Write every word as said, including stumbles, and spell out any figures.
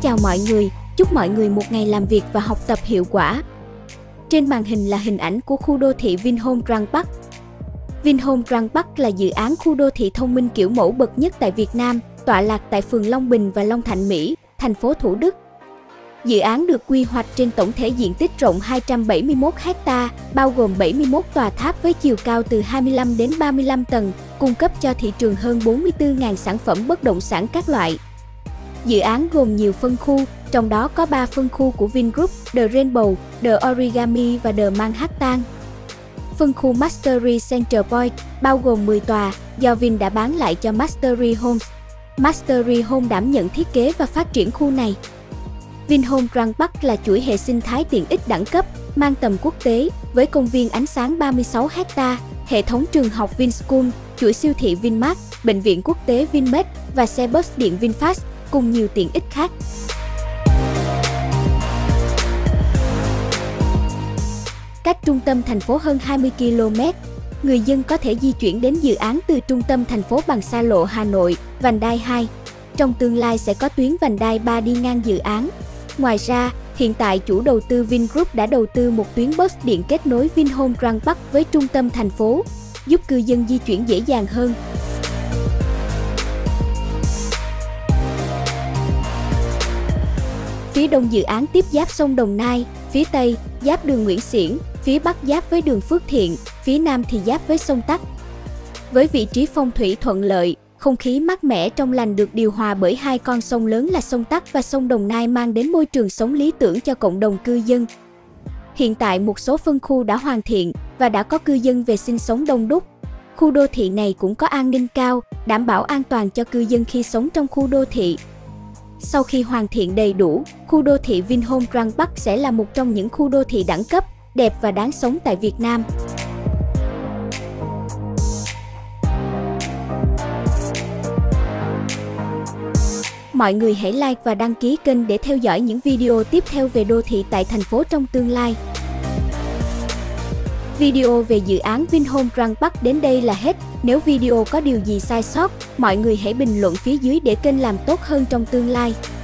chào mọi người, chúc mọi người một ngày làm việc và học tập hiệu quả. Trên màn hình là hình ảnh của khu đô thị Vinhomes Grand Park. Vinhomes Grand Park là dự án khu đô thị thông minh kiểu mẫu bậc nhất tại Việt Nam, tọa lạc tại phường Long Bình và Long Thạnh Mỹ, thành phố Thủ Đức. Dự án được quy hoạch trên tổng thể diện tích rộng hai trăm bảy mươi mốt héc ta, bao gồm bảy mươi mốt tòa tháp với chiều cao từ hai mươi lăm đến ba mươi lăm tầng, cung cấp cho thị trường hơn bốn mươi tư nghìn sản phẩm bất động sản các loại. Dự án gồm nhiều phân khu, trong đó có ba phân khu của Vingroup, The Rainbow, The Origami và The Manhattan. Phân khu Mastery Center Point bao gồm mười tòa, do Vin đã bán lại cho Mastery Homes. Mastery Home đảm nhận thiết kế và phát triển khu này. Vinhomes Grand Park là chuỗi hệ sinh thái tiện ích đẳng cấp, mang tầm quốc tế, với công viên ánh sáng ba mươi sáu héc ta, hệ thống trường học Vinschool, chuỗi siêu thị Vinmart, bệnh viện quốc tế Vinmed và xe bus điện VinFast, cùng nhiều tiện ích khác. Cách trung tâm thành phố hơn hai mươi ki lô mét, người dân có thể di chuyển đến dự án từ trung tâm thành phố bằng xa lộ Hà Nội, vành đai hai. Trong tương lai sẽ có tuyến vành đai ba đi ngang dự án. Ngoài ra, hiện tại chủ đầu tư Vingroup đã đầu tư một tuyến bus điện kết nối Vinhomes Grand Park với trung tâm thành phố, giúp cư dân di chuyển dễ dàng hơn. Phía đông dự án tiếp giáp sông Đồng Nai, phía tây giáp đường Nguyễn Xiển, phía bắc giáp với đường Phước Thiện, phía nam thì giáp với sông Tắc. Với vị trí phong thủy thuận lợi, không khí mát mẻ trong lành được điều hòa bởi hai con sông lớn là sông Tắc và sông Đồng Nai, mang đến môi trường sống lý tưởng cho cộng đồng cư dân. Hiện tại một số phân khu đã hoàn thiện và đã có cư dân về sinh sống đông đúc. Khu đô thị này cũng có an ninh cao, đảm bảo an toàn cho cư dân khi sống trong khu đô thị. Sau khi hoàn thiện đầy đủ, khu đô thị Vinhomes Grand Park sẽ là một trong những khu đô thị đẳng cấp, đẹp và đáng sống tại Việt Nam. Mọi người hãy like và đăng ký kênh để theo dõi những video tiếp theo về đô thị tại thành phố trong tương lai. Video về dự án Vinhomes Grand Park đến đây là hết. Nếu video có điều gì sai sót, mọi người hãy bình luận phía dưới để kênh làm tốt hơn trong tương lai.